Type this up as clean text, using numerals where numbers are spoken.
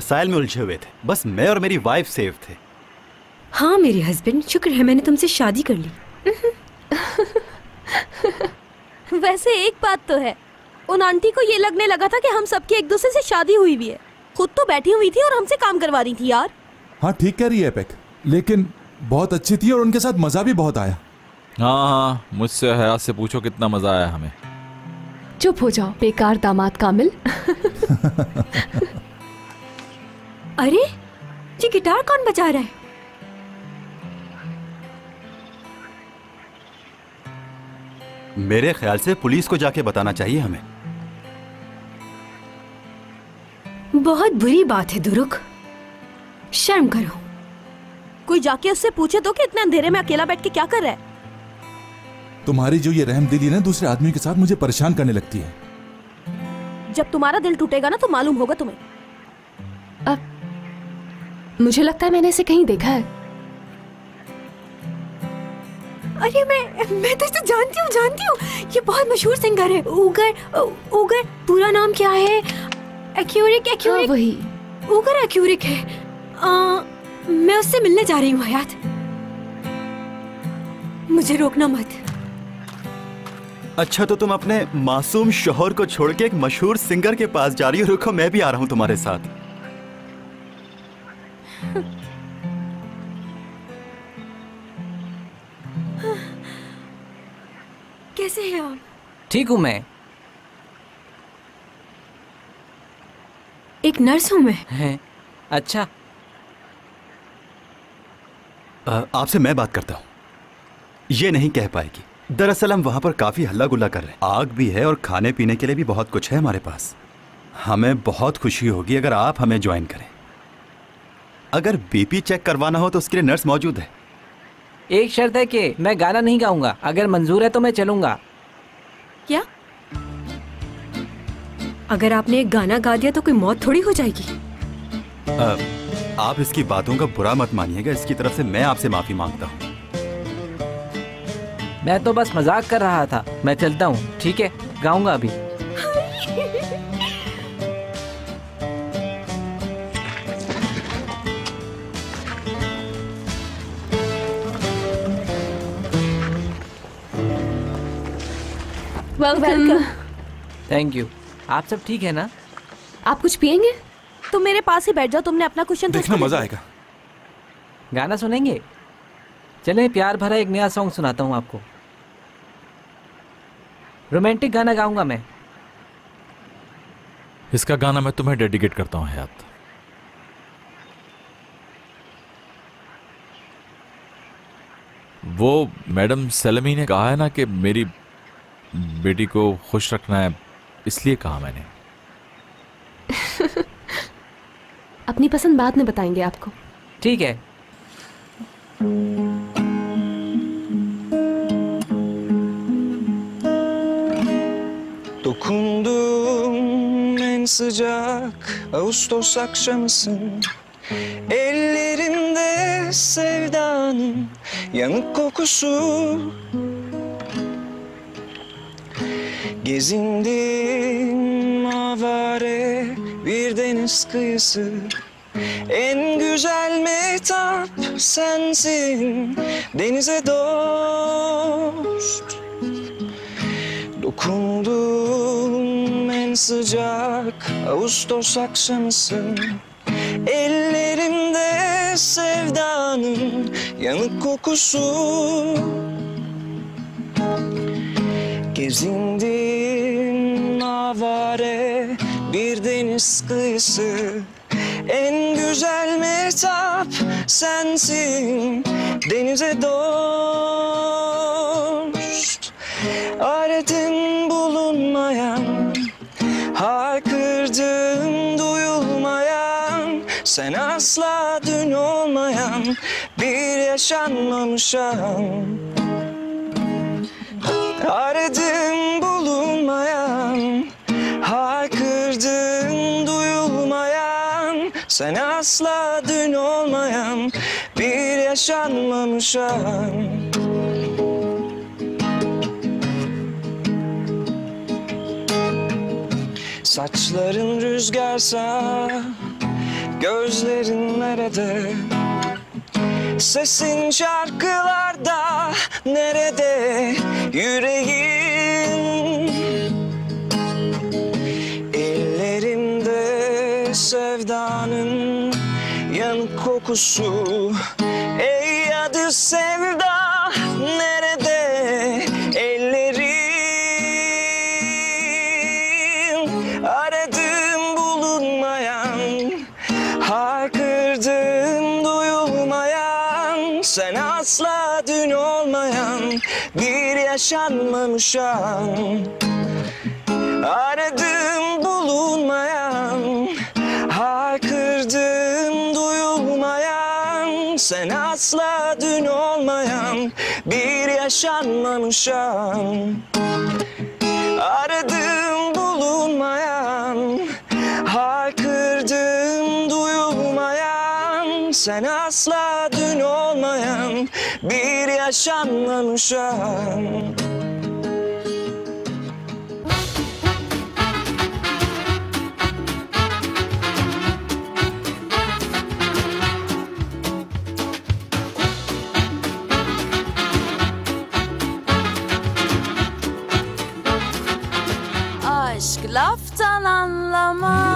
साइल में उलझे हुए थे। बस मैं और मेरी वाइफ सेफ थे। हाँ मेरे हस्बैंड, शुक्र है मैंने तुमसे शादी कर ली। वैसे एक बात तो है, उन आंटी को ये लगने लगा था कि हम सबकी एक दूसरे से शादी हुई भी है। खुद तो बैठी हुई थी और हमसे काम करवा रही थी यार। हाँ ठीक कह रही है एपेक, लेकिन बहुत अच्छी थी और उनके साथ मजा भी बहुत आया। हाँ, मुझसे हयात से पूछो कितना मजा आया हमें। चुप हो जाओ बेकार दामाद कामिल। अरे ये गिटार कौन बजा रहा है? मेरे ख्याल से पुलिस को जाके बताना चाहिए हमें। बहुत बुरी बात है दुरुक, शर्म करो। कोई जाके उससे पूछे तो कि इतने अंधेरे में अकेला बैठ के क्या कर रहा है। तुम्हारी जो ये रहमदिली ना दूसरे आदमी के साथ मुझे परेशान करने लगती है। जब तुम्हारा दिल टूटेगा ना तो मालूम होगा तुम्हें। अब मुझे लगता है मैंने इसे कहीं देखा है। अरे मैं तो इसे जानती हूँ। ये बहुत मशहूर सिंगर है। उगर पूरा नाम क्या है? एक्यूरिक। वही उगर एक्यूरिक है। मैं उससे मिलने जा रही हूँ हयात, मुझे रोकना मत। अच्छा तो तुम अपने मासूम शौहर को छोड़ के एक मशहूर सिंगर के पास जा रही हो। रुको मैं भी आ रहा हूँ तुम्हारे साथ। कैसे हैं आप? ठीक हूँ मैं। एक नर्स हूँ मैं। है? अच्छा। आपसे मैं बात करता हूँ। ये नहीं कह पाएगी। दरअसल हम वहां पर काफी हल्ला गुल्ला कर रहे हैं। आग भी है और खाने पीने के लिए भी बहुत कुछ है हमारे पास। हमें बहुत खुशी होगी अगर आप हमें ज्वाइन करें। अगर बीपी चेक करवाना हो तो उसके लिए नर्स मौजूद है। एक शर्त है कि मैं गाना नहीं गाऊंगा। अगर मंजूर है तो मैं चलूंगा। क्या? अगर आपने एक गाना गा दिया तो कोई मौत थोड़ी हो जाएगी। आप इसकी बातों का बुरा मत मानिएगा। इसकी तरफ से मैं आपसे माफी मांगता हूँ। मैं तो बस मजाक कर रहा था। मैं चलता हूँ। ठीक है, गाऊंगा अभी। वेलकम। Thank you. आप सब ठीक है ना? आप कुछ पियेंगे? तुम मेरे पास ही बैठ जाओ। तुमने अपना क्वेश्चन देखना मजा आएगा। गाना सुनेंगे? चलें, प्यार भरा एक नया सॉन्ग सुनाता हूँ आपको। रोमांटिक गाना गाऊंगा मैं। इसका गाना मैं तुम्हें डेडिकेट करता हूँ हयात। वो मैडम सलमी ने कहा है ना कि मेरी बेटी को खुश रखना है, इसलिए कहा मैंने। अपनी पसंद बाद में बताएंगे आपको। ठीक है। Dokundum en sıcak Ağustos akşamısın. Ellerimde sevdanın yanık kokusu. Gezindim avare bir deniz kıyısı. En güzel metap sensin denize dost. Dokundum en sıcak Ağustos akşamısın. Ellerimde sevdanın yanık kokusu. Gezindim avare bir deniz kıyısı. En güzel metap sensin denize dost. Aradın bulunmayan, haykırdın duyulmayan. Sen asla dün olmayan bir yaşanmamış an. Aradın bulunmayan, haykırdın duyulmayan. Sen asla dün olmayan bir yaşanmamış an. Saçların rüzgarsa gözlerin nerede? Sesin şarkılarda nerede? Yüreğin ellerimde sevdanın yanık kokusu. Ey adı sevda nerede? Ellerin aradım bulunmayan, haykırdım duyulmayan, sen asla dün olmayan bir yaşanmamış an. Aradım bulunmayan, haykırdım duyulmayan, sen asla dün olmayan bir yaşanmamış an. Aradım bulunmayan, haykırdım duyulmayan, sen asla dün olmayan bir yaşanmamış an. Aşk laftan anlamaz.